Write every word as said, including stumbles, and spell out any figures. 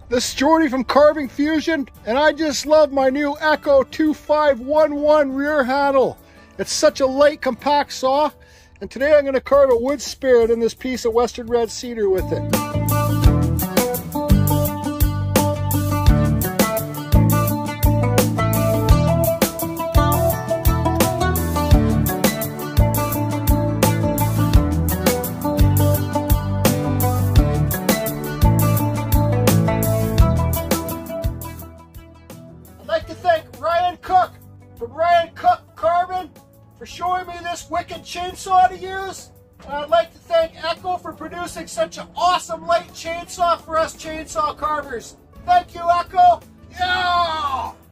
This is Jordy from Carving Fusion, and I just love my new Echo two five one one rear handle. It's such a light, compact saw, and today I'm going to carve a wood spirit in this piece of Western red cedar with it. I'd like to thank Ryan Cook from Ryan Cook Carving for showing me this wicked chainsaw to use. And I'd like to thank Echo for producing such an awesome light chainsaw for us chainsaw carvers. Thank you, Echo. Yeah!